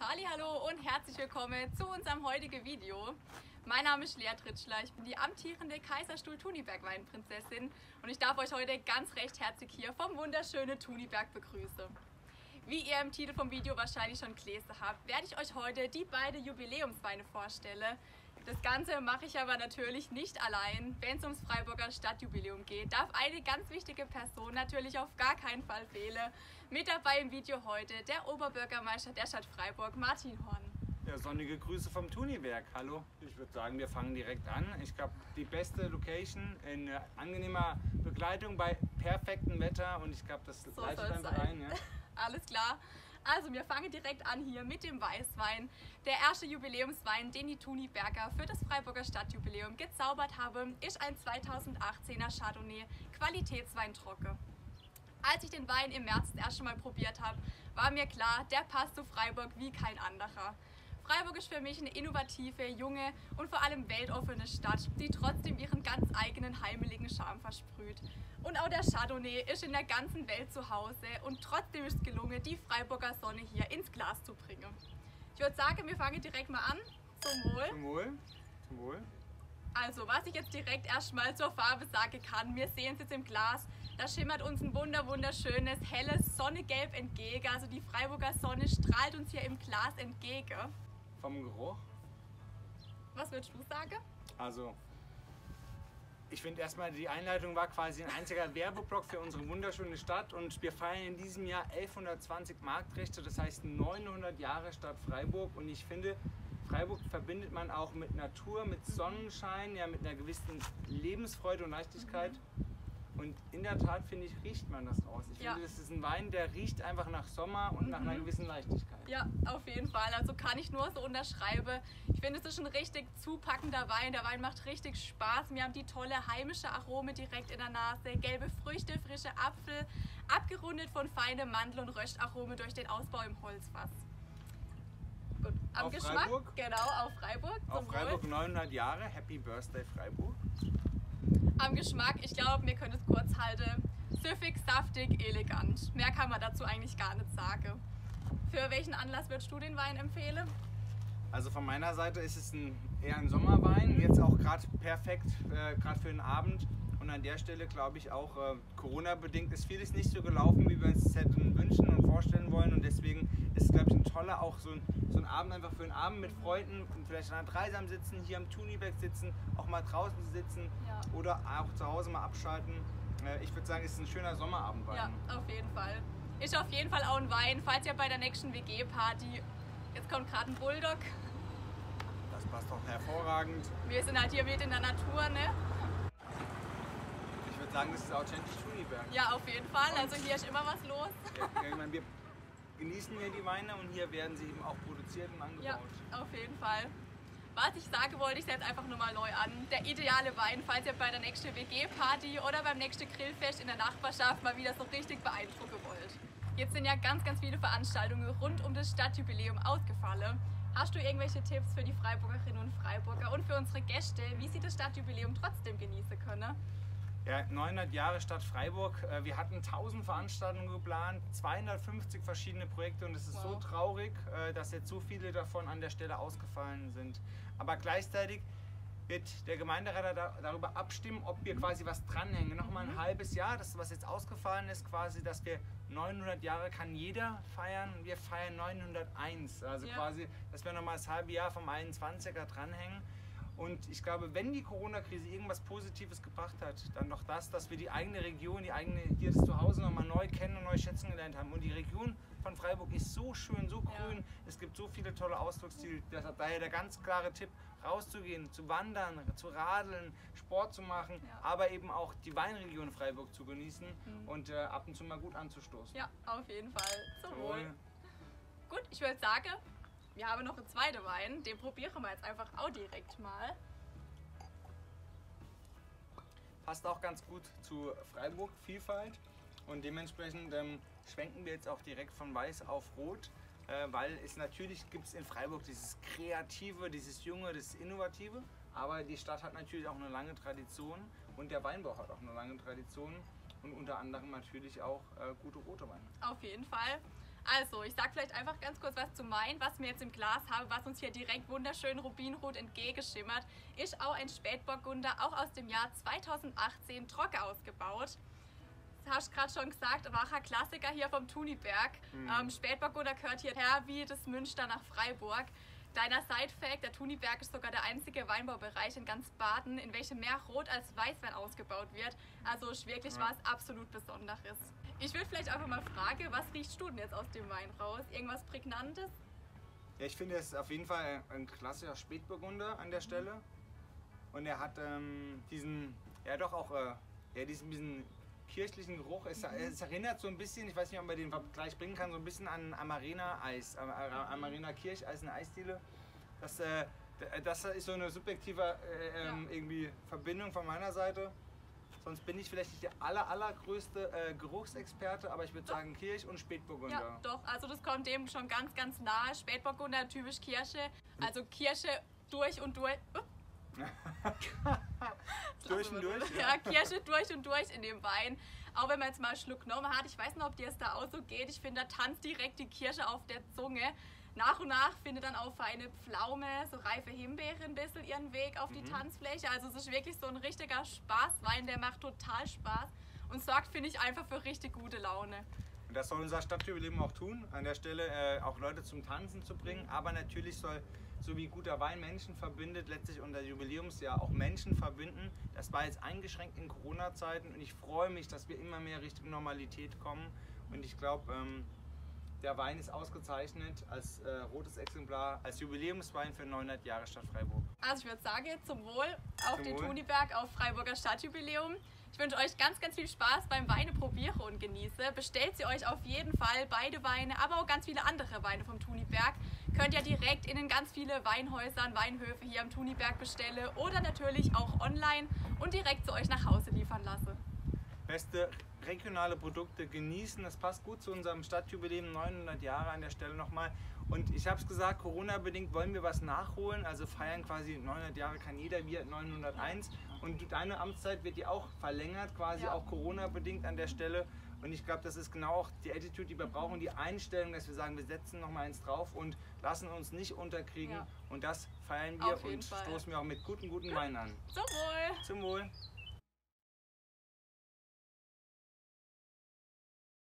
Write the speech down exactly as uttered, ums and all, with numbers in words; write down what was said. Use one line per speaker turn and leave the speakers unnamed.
Hallihallo und herzlich willkommen zu unserem heutigen Video. Mein Name ist Lea Tritschler, ich bin die amtierende Kaiserstuhl Thuniberg Weinprinzessin und ich darf euch heute ganz recht herzlich hier vom wunderschönen Thuniberg begrüßen. Wie ihr im Titel vom Video wahrscheinlich schon gelesen habt, werde ich euch heute die beiden Jubiläumsweine vorstellen. Das Ganze mache ich aber natürlich nicht allein. Wenn es ums Freiburger Stadtjubiläum geht, darf eine ganz wichtige Person natürlich auf gar keinen Fall fehlen. Mit dabei im Video heute der Oberbürgermeister der Stadt Freiburg, Martin Horn.
Ja, sonnige Grüße vom Thuniberg. Hallo. Ich würde sagen, wir fangen direkt an. Ich glaube, die beste Location in äh, angenehmer Begleitung bei perfektem Wetter und ich glaube, das
So
leitet
soll's
einfach
sein.
ein. Ja?
Alles klar. Also wir fangen direkt an hier mit dem Weißwein. Der erste Jubiläumswein, den die Thuniberger für das Freiburger Stadtjubiläum gezaubert haben, ist ein zweitausendachtzehner Chardonnay Qualitätswein trocken. Als ich den Wein im März das erste Mal probiert habe, war mir klar, der passt zu Freiburg wie kein anderer. Freiburg ist für mich eine innovative, junge und vor allem weltoffene Stadt, die trotzdem ihren ganz eigenen heimeligen Charme versprüht. Und auch der Chardonnay ist in der ganzen Welt zu Hause und trotzdem ist es gelungen, die Freiburger Sonne hier ins Glas zu bringen. Ich würde sagen, wir fangen direkt mal an. Zum Wohl.
Zum Wohl. Zum Wohl.
Also, was ich jetzt direkt erstmal zur Farbe sagen kann, wir sehen es jetzt im Glas, da schimmert uns ein wunder wunderschönes, helles Sonnegelb entgegen. Also die Freiburger Sonne strahlt uns hier im Glas entgegen.
Vom Geruch.
Was würdest du sagen?
Also, ich finde erstmal, die Einleitung war quasi ein einziger Werbeblock für unsere wunderschöne Stadt und wir feiern in diesem Jahr elfhundertzwanzig Marktrechte, das heißt neunhundert Jahre Stadt Freiburg und ich finde, Freiburg verbindet man auch mit Natur, mit Sonnenschein, ja, mit einer gewissen Lebensfreude und Leichtigkeit. Und in der Tat, finde ich, riecht man das raus. Ich
Ja.
finde, das ist ein Wein, der riecht einfach nach Sommer und nach einer gewissen Leichtigkeit.
Ja, auf jeden Fall. Also kann ich nur so unterschreiben. Ich finde, es ist ein richtig zupackender Wein. Der Wein macht richtig Spaß. Wir haben die tolle heimische Arome direkt in der Nase. Gelbe Früchte, frische Apfel, abgerundet von feinem Mandel- und Röstarome durch den Ausbau im Holzfass. Gut, am
Auf
Geschmack,
Freiburg?
genau, auf Freiburg.
Auf
zum
Freiburg
Wohl.
neunhundert Jahre, Happy Birthday Freiburg.
Am Geschmack, ich glaube, wir können es kurz halten. Süffig, saftig, elegant. Mehr kann man dazu eigentlich gar nicht sagen. Für welchen Anlass würdest du den Wein empfehlen?
Also von meiner Seite ist es ein, eher ein Sommerwein, jetzt auch gerade perfekt, äh, gerade für den Abend. Und an der Stelle glaube ich auch, äh, Corona-bedingt ist vieles nicht so gelaufen, wie wir uns das hätten wünschen und vorstellen wollen. Und deswegen ist es, glaube ich, ein toller, auch so ein, so ein Abend einfach für einen Abend mit Freunden und vielleicht an der Dreisam sitzen, hier am Thuniberg sitzen, auch mal draußen sitzen
Ja.
oder auch zu Hause mal abschalten. Äh, ich würde sagen, es ist ein schöner Sommerabendwein.
Ja, auf jeden Fall. Ist auf jeden Fall auch ein Wein, falls ihr bei der nächsten W G-Party, jetzt kommt gerade ein Bulldog,
Das passt doch hervorragend.
wir sind halt hier mit in der Natur, ne?
Ich würde sagen, das ist authentisch Thuniberg.
Ja, auf jeden Fall, also hier ist immer was los.
Ja, ich meine, wir genießen hier die Weine und hier werden sie eben auch produziert und angebaut.
Ja, auf jeden Fall. Was ich sagen wollte, ich setze einfach nur mal neu an. Der ideale Wein, falls ihr bei der nächsten W G-Party oder beim nächsten Grillfest in der Nachbarschaft mal wieder so richtig beeindrucken wollt. Jetzt sind ja ganz, ganz viele Veranstaltungen rund um das Stadtjubiläum ausgefallen. Hast du irgendwelche Tipps für die Freiburgerinnen und Freiburger und für unsere Gäste, wie sie das Stadtjubiläum trotzdem genießen können?
Ja, neunhundert Jahre Stadt Freiburg. Äh, Wir hatten tausend Veranstaltungen geplant, zweihundertfünfzig verschiedene Projekte und es ist so
Wow.
traurig, äh, dass jetzt so viele davon an der Stelle ausgefallen sind. Aber gleichzeitig wird der Gemeinderat da- darüber abstimmen, ob wir quasi was dranhängen. Nochmal ein halbes Jahr, das was jetzt ausgefallen ist, quasi, dass wir neunhundert Jahre kann jeder feiern. Wir feiern neunhunderteins, also
Ja.
quasi, dass wir nochmal das halbe Jahr vom einundzwanziger dranhängen. Und ich glaube, wenn die Corona-Krise irgendwas Positives gebracht hat, dann doch das, dass wir die eigene Region, die eigene, hier das Zuhause nochmal neu kennen und neu schätzen gelernt haben. Und die Region von Freiburg ist so schön, so grün.
Ja.
Es gibt so viele tolle Ausdrucksziele. Deshalb daher der ganz klare Tipp, rauszugehen, zu wandern, zu radeln, Sport zu machen,
Ja.
aber eben auch die Weinregion Freiburg zu genießen
Mhm.
und äh, ab und zu mal gut anzustoßen.
Ja, auf jeden Fall. Zum Wohl.
Wohl.
Gut, ich würde sagen, wir haben noch einen zweiten Wein. Den probieren wir jetzt einfach auch direkt mal.
Passt auch ganz gut zu Freiburg, Vielfalt. Und dementsprechend ähm, schwenken wir jetzt auch direkt von Weiß auf Rot, äh, weil es natürlich gibt es in Freiburg dieses Kreative, dieses Junge, das Innovative. Aber die Stadt hat natürlich auch eine lange Tradition und der Weinbau hat auch eine lange Tradition und unter anderem natürlich auch äh, gute rote Weine.
Auf jeden Fall. Also, ich sag vielleicht einfach ganz kurz was zu Wein, was wir jetzt im Glas haben, was uns hier direkt wunderschön rubinrot entgegenschimmert, ist auch ein Spätburgunder, auch aus dem Jahr zweitausendachtzehn, trocken ausgebaut. Das hast du gerade schon gesagt, war ein Klassiker hier vom Thuniberg. Mhm. Ähm, Spätburgunder gehört hierher wie das Münster nach Freiburg. Kleiner Side-Fact, der Thuniberg ist sogar der einzige Weinbaubereich in ganz Baden, in welchem mehr Rot als Weißwein ausgebaut wird. Also ist wirklich ja. was absolut Besonderes. Ich würde vielleicht einfach mal fragen, was riechst du denn jetzt aus dem Wein raus? Irgendwas Prägnantes?
Ja, ich finde, es ist auf jeden Fall ein klassischer Spätburgunder an der Stelle. Und er hat ähm, diesen, ja doch auch, äh, ja, diesen, diesen kirchlichen Geruch. Es, mhm. es erinnert so ein bisschen, ich weiß nicht, ob man den Vergleich bringen kann, so ein bisschen an Amarena-Eis, Amarena-Kircheis, eine Eisdiele. Das, äh, das ist so eine subjektive äh, ähm, ja. irgendwie Verbindung von meiner Seite. Sonst bin ich vielleicht nicht der aller, allergrößte äh, Geruchsexperte, aber ich würde sagen Kirch und Spätburgunder.
Ja, doch, also das kommt dem schon ganz, ganz nahe. Spätburgunder, typisch Kirsche, also Kirsche durch und durch.
durch und durch?
Ja. ja, Kirsche durch und durch in dem Wein. Auch wenn man jetzt mal einen Schluck genommen hat, ich weiß nicht, ob dir es da auch so geht, ich finde, da tanzt direkt die Kirsche auf der Zunge. Nach und nach findet dann auch feine Pflaume, so reife Himbeere ein bisschen ihren Weg auf die mhm. Tanzfläche. Also es ist wirklich so ein richtiger Spaßwein, der macht total Spaß und sorgt, finde ich, einfach für richtig gute Laune.
Und das soll unser Stadtjubiläum auch tun, an der Stelle äh, auch Leute zum Tanzen zu bringen. Aber natürlich soll, so wie guter Wein Menschen verbindet, letztlich unser Jubiläumsjahr auch Menschen verbinden. Das war jetzt eingeschränkt in Corona-Zeiten und ich freue mich, dass wir immer mehr Richtung Normalität kommen. Und ich glaube, ähm, der Wein ist ausgezeichnet als äh, rotes Exemplar, als Jubiläumswein für neunhundert Jahre Stadt Freiburg.
Also ich würde sagen, zum Wohl auf
zum
den
Wohl.
Thuniberg, auf Freiburger Stadtjubiläum. Ich wünsche euch ganz, ganz viel Spaß beim Weine probieren und genieße. Bestellt sie euch auf jeden Fall, beide Weine, aber auch ganz viele andere Weine vom Thuniberg. Könnt ihr direkt in den ganz viele Weinhäusern, Weinhöfe hier am Thuniberg bestellen oder natürlich auch online und direkt zu euch nach Hause liefern lassen.
Beste regionale Produkte genießen, das passt gut zu unserem Stadtjubiläum, neunhundert Jahre an der Stelle nochmal. Und ich habe es gesagt, Corona-bedingt wollen wir was nachholen, also feiern quasi neunhundert Jahre kann jeder, wir neunhunderteins. Und deine Amtszeit wird ja auch verlängert, quasi ja. auch Corona-bedingt an der Stelle. Und ich glaube, das ist genau auch die Attitude, die wir brauchen, die Einstellung, dass wir sagen, wir setzen noch mal eins drauf und lassen uns nicht unterkriegen. Ja. Und das feiern wir und Fall. stoßen wir auch mit guten, guten Wein an.
Zum Wohl!
Zum Wohl!